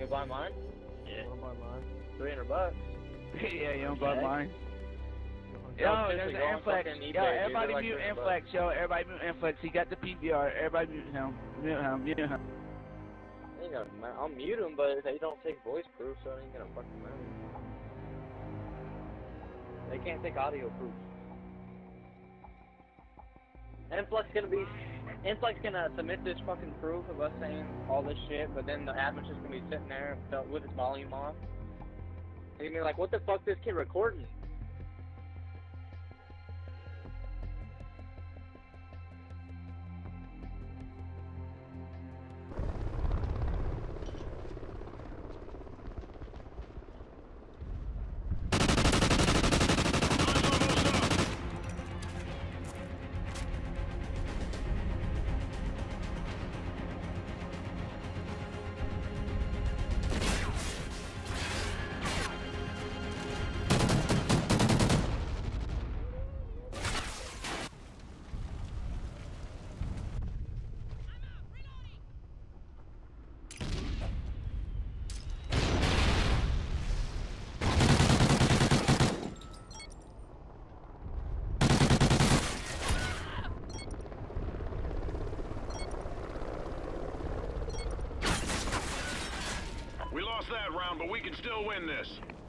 You buy mine? Yeah. I wanna buy mine. $300. Yeah, you don't buy mine. No, Yo, seriously, there's go on an Inflex. fucking eBay, Yo, dude, everybody they're like mute $300. Inflex. Yo, everybody mute Inflex. He got the PVR. Everybody mute him. Mute him. Mute him. Ain't gonna, I'll mute him, but they don't take voice proof, so it ain't gonna fucking matter. They can't take audio proof. Inflex gonna submit this fucking proof of us saying all this shit, but then the admin's just gonna be sitting there with his volume off. He's gonna be like, what the fuck this kid recording? We lost that round, but we can still win this.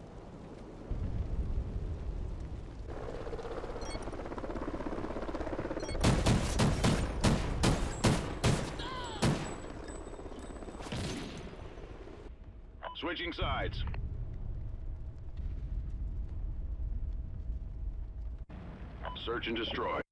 Switching sides. Search and destroy.